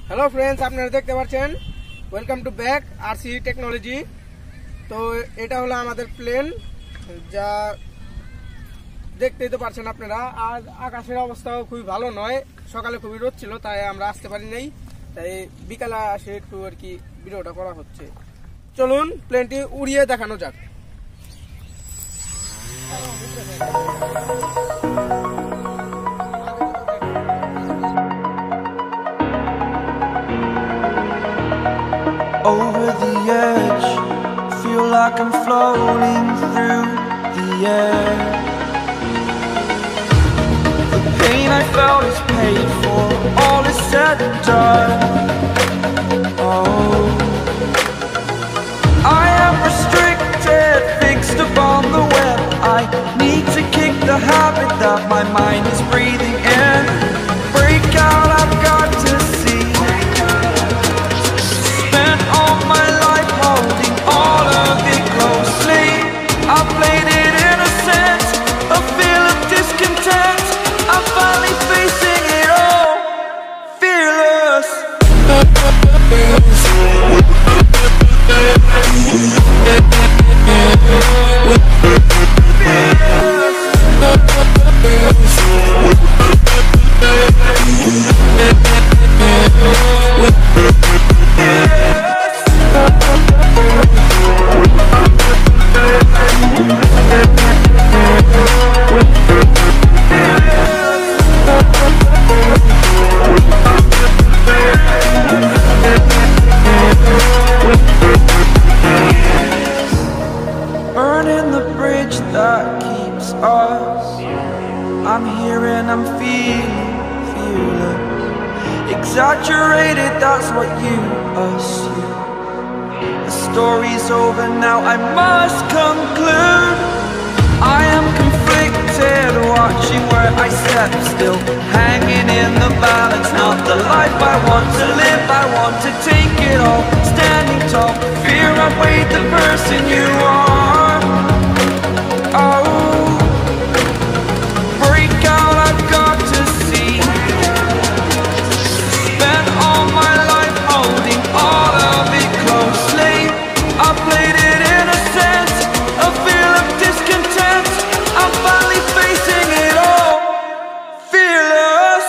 Hello friends, আপনারা দেখতে পাচ্ছেন welcome to back RC technology. তো এটা হলো আমাদের প্লেন, যা দেখতেই তো পাচ্ছেন আপনারা। আর আকাশের অবস্থাও খুবই ভালো নয়, সকালে খুবই রোদ ছিল, তাই আমরা আসতে পারি নাই, তাই বিকালে আসে একটু আর কি ভিডিওটা করা হচ্ছে। চলুন প্লেনটি উড়িয়ে দেখানো যাক। Over the edge, feel like I'm floating through the air. The pain I felt is paid for, all is said and done. Oh, I am restricted, fixed upon the web. I need to kick the habit that my mind is breathing in. Break out, I've got to see. Spent all my life holding all of it closely. I played it innocent, a feel of discontent. I'm finally facing it all, fearless. Burning the bridge that keeps us. I'm here and I'm feeling fearless. Exaggerated, that's what you assume. The story's over now, I must conclude. I am conflicted, watching where I step still, hanging in the balance. Not the life I want to live, I want to take it all. Standing tall, fear I've weighed the person you are. Oh, break out, I've got to see. Spent all my life holding all of it closely. I played it innocent, a feel of discontent. I'm finally facing it all, fearless.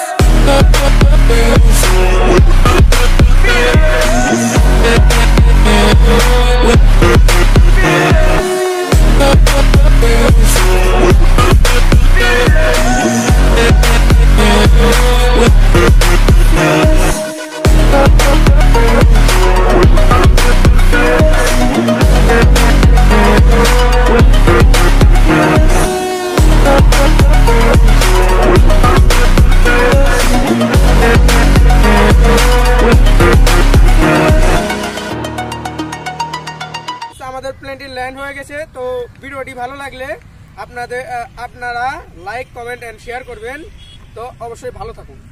আমাদের প্লেনটি land হয়ে গেছে। তো ভিডিওটি ভালো লাগলে আপনারা like, comment and share করবেন। তো অবশ্যই ভালো থাকুন।